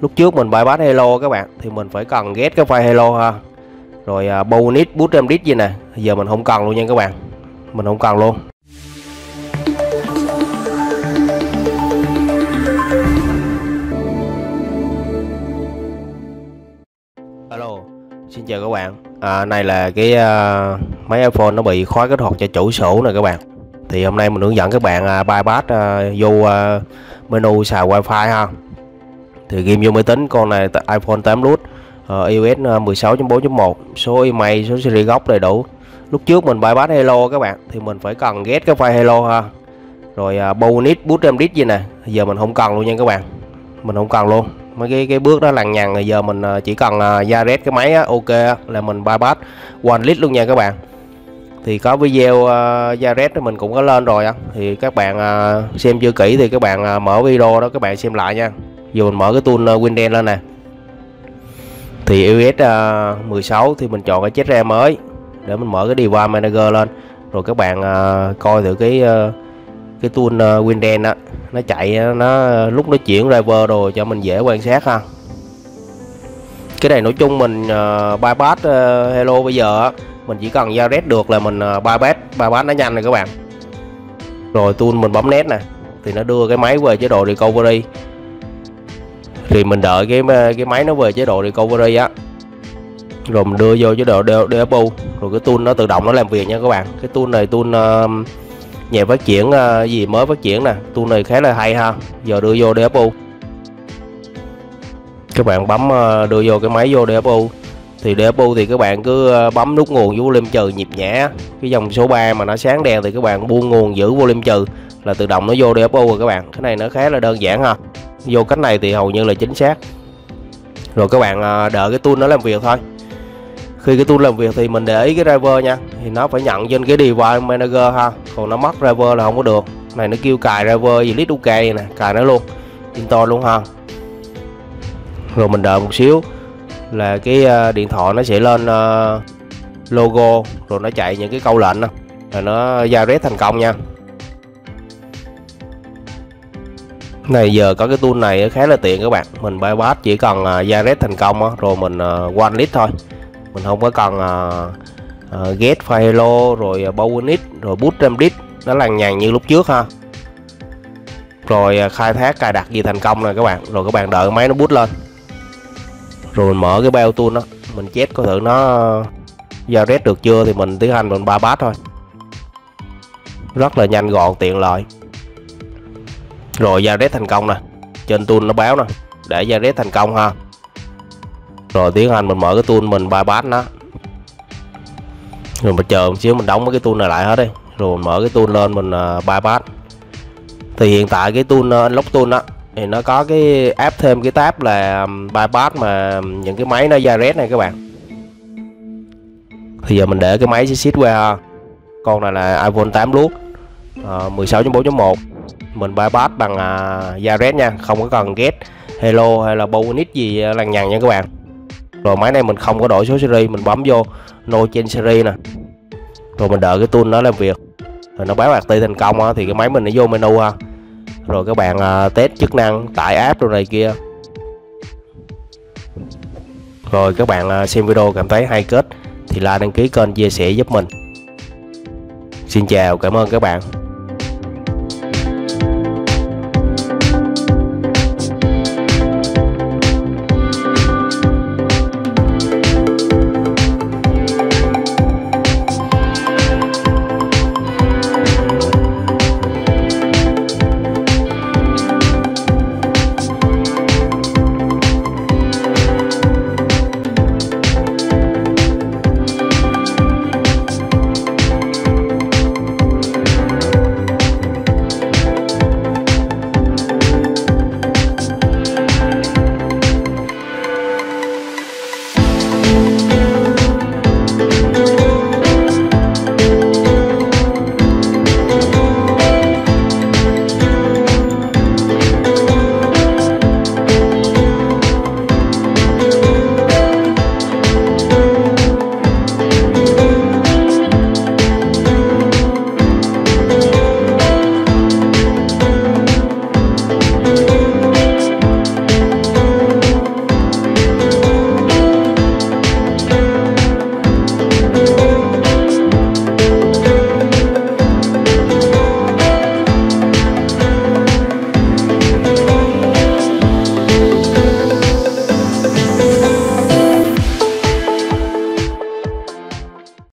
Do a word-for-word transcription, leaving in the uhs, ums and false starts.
Lúc trước mình bypass hello các bạn thì mình phải cần get cái file hello ha. Rồi uh, bonus boot em disk gì nè, giờ mình không cần luôn nha các bạn. Mình không cần luôn. Alo, xin chào các bạn. À, này là cái uh, máy iPhone nó bị khóa kích hoạt cho chủ số nè các bạn. Thì hôm nay mình hướng dẫn các bạn uh, bypass uh, vô uh, menu xài wifi ha. Thì ghim vô máy tính con này iPhone tám Plus, uh, iOS mười sáu chấm bốn chấm một, số email, số series gốc đầy đủ. Lúc trước mình bypass hello các bạn thì mình phải cần get cái file hello ha. Rồi uh, bonus boot em disk gì nè, giờ mình không cần luôn nha các bạn. Mình không cần luôn. Mấy cái cái bước đó lằng nhằng, rồi giờ mình chỉ cần uh, ra red cái máy á, ok là mình bypass one list luôn nha các bạn. Thì có video uh, ra red mình cũng có lên rồi á, thì các bạn uh, xem chưa kỹ thì các bạn uh, mở video đó các bạn xem lại nha. Giờ mình mở cái tool uh, Windows lên nè. Thì iOS uh, mười sáu thì mình chọn cái chết ra mới để mình mở cái device manager lên, rồi các bạn uh, coi thử cái uh, cái tool uh, Windows á, nó chạy nó lúc nó chuyển driver rồi cho mình dễ quan sát ha. Cái này nói chung mình uh, bypass uh, hello bây giờ á, mình chỉ cần ra red được là mình uh, bypass bypass nó nhanh rồi các bạn. Rồi tool mình bấm net nè thì nó đưa cái máy về chế độ recovery. Thì mình đợi cái cái máy nó về chế độ recovery á, rồi mình đưa vô chế độ default, rồi cái tool nó tự động nó làm việc nha các bạn. Cái tool này tool uh, nhà phát triển uh, gì mới phát triển nè, tool này khá là hay ha. Giờ đưa vô default, các bạn bấm uh, đưa vô cái máy vô default. Thì default thì các bạn cứ uh, bấm nút nguồn với volume trừ nhịp nhẹ, cái dòng số ba mà nó sáng đèn thì các bạn buông nguồn giữ volume trừ là tự động nó vô default rồi các bạn. Cái này nó khá là đơn giản ha. Vô cách này thì hầu như là chính xác. Rồi các bạn uh, đợi cái tool nó làm việc thôi. Khi cái tool làm việc thì mình để ý cái driver nha, thì nó phải nhận trên cái device manager ha, còn nó mất driver là không có được. Này nó kêu cài driver gì list ok nè, cài nó luôn, install luôn ha. Rồi mình đợi một xíu là cái uh, điện thoại nó sẽ lên uh, logo, rồi nó chạy những cái câu lệnh đó, là nó ra red thành công nha. Này giờ có cái tool này khá là tiện các bạn, mình bypass chỉ cần uh, ra red thành công đó, rồi mình uh, one list thôi. Mình không có cần uh, uh, get file hello rồi uh, bonus rồi boot em disk nó lằng nhằng như lúc trước ha. Rồi uh, khai thác cài đặt gì thành công nè các bạn. Rồi các bạn đợi máy nó boot lên, rồi mình mở cái bell tool đó, mình check coi thử nó ra red được chưa thì mình tiến hành mình bypass thôi. Rất là nhanh gọn tiện lợi. Rồi ra red thành công nè, trên tool nó báo nè để ra red thành công ha. Rồi tiến hành mình mở cái tool mình bypass nó. Rồi mình chờ một xíu, mình đóng mấy cái tool này lại hết đi, rồi mình mở cái tool lên mình uh, bypass. Thì hiện tại cái tool uh, unlock tool đó thì nó có cái áp thêm cái tab là um, bypass mà những cái máy nó ra red này các bạn. Thì giờ mình để cái máy xích qua, con này là iPhone tám Plus uh, mười sáu chấm bốn chấm một, mình bypass bằng uh, ra red nha, không có cần get hello hay là bonus gì lằng nhằng nha các bạn. Rồi máy này mình không có đổi số series, mình bấm vô no change series nè, rồi mình đợi cái tool nó làm việc, rồi nó báo active thành công á, thì cái máy mình nó vô menu ha. Rồi các bạn uh, test chức năng tải app rồi này kia. Rồi các bạn uh, xem video cảm thấy hay kết thì like đăng ký kênh chia sẻ giúp mình. Xin chào, cảm ơn các bạn.